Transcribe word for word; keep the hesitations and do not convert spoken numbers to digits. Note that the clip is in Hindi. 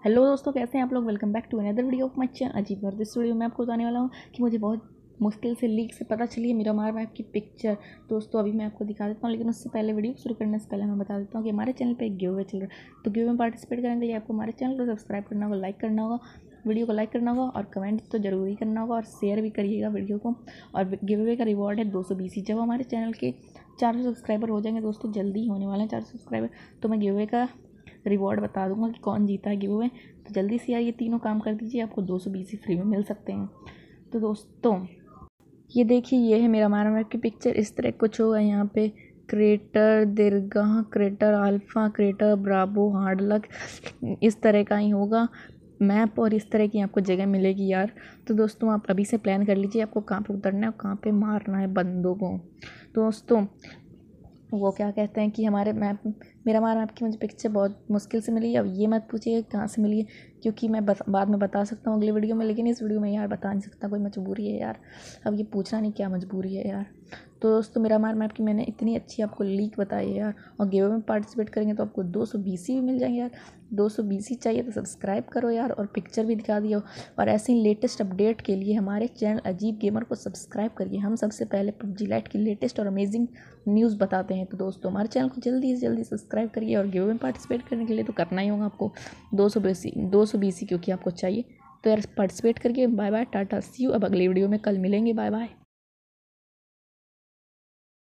हेलो दोस्तों, कैसे हैं आप लोग। Welcome back to another video of my channel Ajeeb. और दिस वीडियो में आपको बताने वाला हूँ कि मुझे बहुत मुश्किल से लीक से पता चली है मिरामार मैप की पिक्चर। दोस्तों अभी मैं आपको दिखा देता हूँ, लेकिन उससे पहले वीडियो शुरू करने से पहले मैं बता देता हूँ कि हमारे चैनल पे एक गिव अवे चल रहा है। तो गिव अवे में पार्टिसिपेट करने के लिए आपको हमारे चैनल को सब्सक्राइब करना होगा, लाइक करना होगा, वीडियो को लाइक करना होगा और कमेंट तो जरूर ही करना होगा और शेयर भी करिएगा वीडियो को। और गिव अवे का रिवॉर्ड है दो सौ बीसी। जब हमारे चैनल के चार सौ सब्सक्राइबर हो जाएंगे दोस्तों, जल्दी होने वाले हैं चार सौ सब्सक्राइबर, तो मैं गिव अवे का रिवॉर्ड बता दूंगा कि कौन जीता है गिव अवे। तो जल्दी से यार ये तीनों काम कर दीजिए, आपको दो सौ बीसी फ्री में मिल सकते हैं। तो दोस्तों ये देखिए, ये है मेरा मिरामार मैप की पिक्चर। इस तरह कुछ होगा यहाँ पे, क्रेटर दीर्घा, crater alpha, crater bravo, hard luck, इस तरह का ही होगा मैप और इस तरह की आपको जगह मिलेगी यार। तो दोस्तों आप अभी से प्लान कर लीजिए आपको कहाँ पे उतरना है और कहाँ पे मारना है बंदों को। दोस्तों वो क्या कहते हैं कि हमारे मैप मिरामार मैप की मुझे पिक्चर बहुत मुश्किल से मिली। अब ये मत पूछिए कहाँ से मिली है, क्योंकि मैं बस बाद में बता सकता हूँ अगले वीडियो में, लेकिन इस वीडियो में यार बता नहीं सकता, कोई मजबूरी है यार। अब ये पूछना नहीं क्या मजबूरी है यार। तो दोस्तों मिरामार मैप की मैंने इतनी अच्छी आपको लीक बताई है यार, और गिव में पार्टिसिपेट करेंगे तो आपको दो सौ बीसी भी मिल जाएंगे यार। दो सौ बीसी चाहिए तो सब्सक्राइब करो यार, और पिक्चर भी दिखा दियो। और ऐसे ही लेटेस्ट अपडेट के लिए हमारे चैनल अजीब गेमर को सब्सक्राइब करिए। हम सबसे पहले पबजी लाइट की लेटेस्ट और अमेजिंग न्यूज़ बताते हैं। तो दोस्तों हमारे चैनल को जल्दी से जल्दी सब्सक्राइब करिए, और गिव में पार्टिसिपेट करने के लिए तो करना ही होगा आपको दो सौ बीसी दो सौ बीसी क्योंकि आपको चाहिए। तो यार पार्टिसिपेट करिए। Bye bye, tata, see you. अब अगली वीडियो में कल मिलेंगे। Bye bye.